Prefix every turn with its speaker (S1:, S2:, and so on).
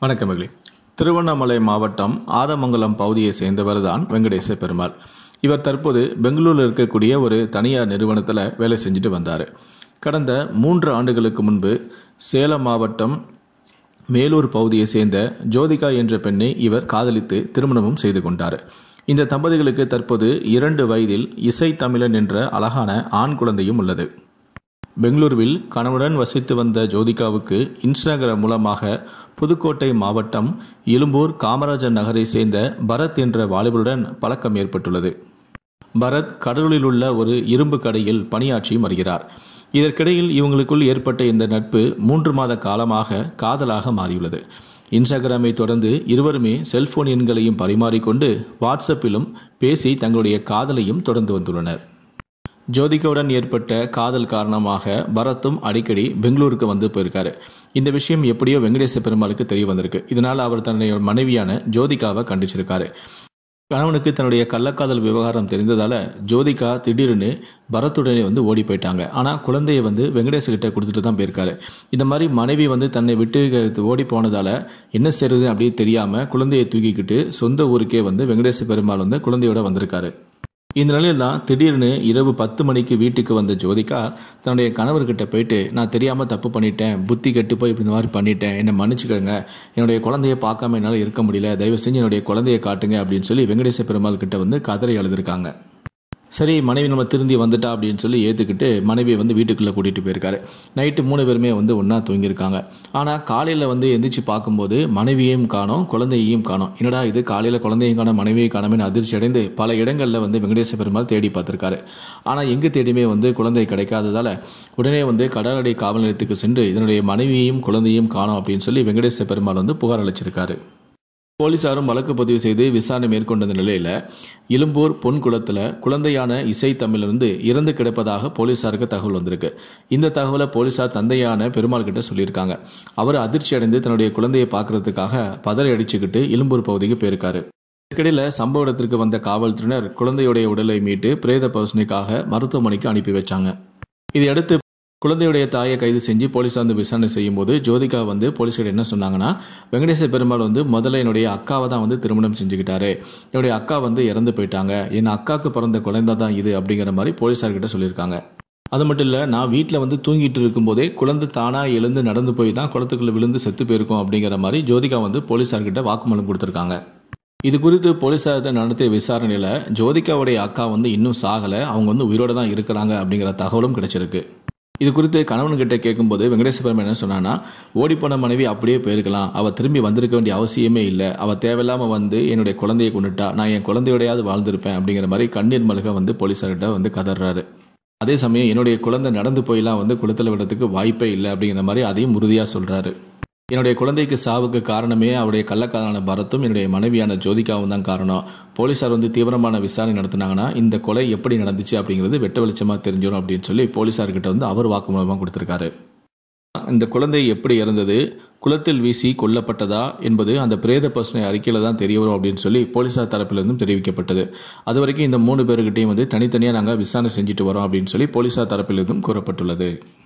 S1: வணக்கமகளே. திருவண்ணாமலை மாவட்டம் ஆதமங்கலம் பகுதியை சேர்ந்தவர் தான் வெங்கடேச பெருமாள். இவர் தற்போது பெங்களூரில் இருக்கக்கூடிய ஒரு தனியார் நிறுவனத்தில் வேலை செஞ்சுட்டு வந்தார். கடந்த 3 ஆண்டுகளுக்கு முன்பு சேலம் மாவட்டம் மேலூர் பகுதியை சேர்ந்த ஜோதிகா என்ற பெண்ணை இவர் காதலித்து திருமணமும் செய்து கொண்டார். இந்த தம்பதிகளுக்கு தற்போது 2 வயதில் இசை தமிழன் என்ற அழகான ஆண் குழந்தையும் உள்ளது. பெங்களூருவில் கணவனுடன் வசித்து வந்த ஜோதிகாவுக்கு இன்ஸ்டாகிராம் மூலமாக புதுக்கோட்டை மாவட்டம் எழும்பூர் காமராஜர் நகரை சேர்ந்த பரத் என்ற வாலிபருடன் பழக்கம் ஏற்பட்டுள்ளது. பரத் கடலூரில் உள்ள ஒரு இரும்பு கடையில் பணியாற்றி வருகிறார். இதற்கிடையில் இவங்களுக்குள் ஏற்பட்ட இந்த நட்பு 3 மாத காலமாக காதலாக மாறியுள்ளது. இன்ஸ்டாகிராமை தொடர்ந்து இருவருமே செல்போன் எண்களையும் பரிமாறிக்கொண்டு வாட்ஸ்அப்பிலும் பேசி தங்களுடைய காதலையும் தொடர்ந்து வந்துள்ளனர். ஜோதிகாவுடன் ஏற்பட்ட காதல் காரணமாக பரத்தும் அடிக்கடி பெங்களூருக்கு வந்து போயிருக்காரு. இந்த விஷயம் எப்படியோ வெங்கடேச பெருமாளுக்கு தெரிய வந்திருக்கு. இதனால் அவர் தன்னுடைய மனைவியான ஜோதிகாவை கண்டிச்சிருக்காரு. கணவனுக்கு தன்னுடைய கள்ளக்காதல் விவகாரம் தெரிந்ததால ஜோதிகா திடீர்னு பரத்துடனே ஓடி போயிட்டாங்க. ஆனால் குழந்தையை வெங்கடேசகிட்ட கொடுத்துட்டு தான் போயிருக்காரு. இந்த மாதிரி மனைவி தன்னை விட்டு ஓடி போனதால என்ன செய்யறது அப்படின்னு தெரியாமல் குழந்தையை தூக்கிக்கிட்டு சொந்த ஊருக்கே வெங்கடேச பெருமாள் குழந்தையோட வந்திருக்காரு. இந்த நிலையில் தான் திடீர்னு இரவு 10 மணிக்கு வீட்டுக்கு வந்த ஜோதிகா தன்னுடைய கணவர்கிட்ட போயிட்டு, நான் தெரியாமல் தப்பு பண்ணிட்டேன், புத்தி கெட்டு போய் இப்படி இந்த மாதிரி பண்ணிட்டேன், என்னை மன்னிச்சுக்கோங்க, என்னுடைய குழந்தைய பார்க்காம என்னால் இருக்க முடியல, தயவு செஞ்சு என்னுடைய குழந்தைய காட்டுங்க அப்படின்னு சொல்லி வெங்கடேச பெருமாள் கிட்ட கதறி எழுதிருக்காங்க. சரி, மனைவி நம்ம திருந்தி வந்துட்டா அப்படின்னு சொல்லி ஏற்றுக்கிட்டு மனைவியை வீட்டுக்குள்ளே கூட்டிகிட்டு போயிருக்காரு. நைட்டு 3 பேருமே ஒன்றா தூங்கியிருக்காங்க. ஆனால் காலையில் எந்திரிச்சு பார்க்கும்போது மனைவியையும் காணோம், குழந்தையையும் காணோம். என்னடா இது, காலையில் குழந்தையும் காணோம், மனைவியை காணோம்னு அதிர்ச்சி அடைந்து பல இடங்களில் வெங்கடேச பெருமாள் தேடி பார்த்துருக்காரு. ஆனால் எங்கே தேடியுமே குழந்தை கிடைக்காததால் உடனே கடலடை காவல் நிலையத்துக்கு சென்று இதனுடைய மனைவியையும் குழந்தையும் காணோம் அப்படின்னு சொல்லி வெங்கடேச பெருமாள் புகார் அளிச்சிருக்காரு. போலீசாரும் வழக்கு பதிவு செய்து விசாரணை மேற்கொண்ட நிலையில் எழும்பூர் பொன்குளத்தில் குழந்தையான இசை தமிழிலிருந்து இறந்து கிடப்பதாக போலீசாருக்கு தகவல் வந்திருக்கு. இந்த தகவலை போலீசார் தந்தையான பெருமாள் கிட்ட சொல்லியிருக்காங்க. அவர் அதிர்ச்சி அடைந்து தன்னுடைய குழந்தையை பார்க்கறதுக்காக பதறி அடிச்சுக்கிட்டு எழும்பூர் பகுதிக்கு போயிருக்காரு. இதற்கிடையில் சம்பவ இடத்திற்கு வந்த காவல்துறையினர் குழந்தையுடைய உடலை மீட்டு பிரேத பரிசோதனைக்காக மருத்துவமனைக்கு அனுப்பி வச்சாங்க. இதையடுத்து குழந்தையுடைய தாயை கைது செஞ்சு போலீஸார் விசாரணை செய்யும் போது ஜோதிகா போலீஸ்கிட்ட என்ன சொன்னாங்கன்னா, வெங்கடேச பெருமாள் முதல்ல என்னுடைய அக்காவை தான் திருமணம் செஞ்சுக்கிட்டாரு, என்னுடைய அக்கா இறந்து போயிட்டாங்க, என் அக்காவுக்கு பிறந்த குழந்தை தான் இது அப்படிங்கிற மாதிரி போலீஸார்கிட்ட சொல்லியிருக்காங்க. அது மட்டும் இல்லை, நான் வீட்டில் தூங்கிட்டு இருக்கும்போதே குழந்தை தானாக எழுந்து நடந்து போய் தான் குளத்துக்குள்ளே விழுந்து செத்து போயிருக்கோம் அப்படிங்கிற மாதிரி ஜோதிகா போலீஸார்கிட்ட வாக்குமூலம் கொடுத்துருக்காங்க. இது குறித்து போலீஸார் நடத்திய விசாரணையில் ஜோதிகாவுடைய அக்கா இன்னும் சாகலை, அவங்க உயிரோடு தான் இருக்கிறாங்க அப்படிங்கிற தகவலும் கிடைச்சிருக்கு. இது குறித்து கணவன்கிட்ட கேட்கும்போது வெங்கடேச பெருமாள் என்ன சொன்னான்னா, ஓடிப்போன மனைவி அப்படியே போயிருக்கலாம், அவள் திரும்பி வந்திருக்க வேண்டிய அவசியமே இல்லை, அவள் தேவையில்லாமல் என்னுடைய குழந்தையை கொண்டுட்டா, நான் என் குழந்தையோடையாவது வாழ்ந்திருப்பேன் அப்படிங்கிற மாதிரி கண்ணீர் மல்க போலீஸார்கிட்ட கதறாரு. அதே சமயம் என்னுடைய குழந்தை நடந்து போயெல்லாம் குளத்தில் விடுறதுக்கு வாய்ப்பே இல்லை அப்படிங்கிற மாதிரி அதையும் உறுதியாக சொல்கிறாரு. என்னுடைய குழந்தைக்கு சாவுக்கு காரணமே அவருடைய கள்ளக்காதலான பரத்தும் என்னுடைய மனைவியான ஜோதிகாவும் தான் காரணம். போலீஸார் தீவிரமான விசாரணை நடத்தினாங்கன்னா இந்த கொலை எப்படி நடந்துச்சு அப்படிங்கிறது வெட்ட வெளிச்சமாக தெரிஞ்சிடும் அப்படின்னு சொல்லி போலீஸார்கிட்ட அவர் வாக்குமூலமாக கொடுத்துருக்காரு. இந்த குழந்தை எப்படி இறந்தது, குளத்தில் வீசி கொல்லப்பட்டதா என்பது அந்த பிரேத பரிசோதனை அறிக்கையில் தான் தெரிய வரும் அப்படின்னு சொல்லி போலீஸார் தரப்பிலிருந்தும் தெரிவிக்கப்பட்டது. அது வரைக்கும் இந்த 3 பேருக்கிட்டையும் தனித்தனியாக நாங்கள் விசாரணை செஞ்சுட்டு வரோம் அப்படின்னு சொல்லி போலீஸார் தரப்பிலிருந்தும் கூறப்பட்டுள்ளது.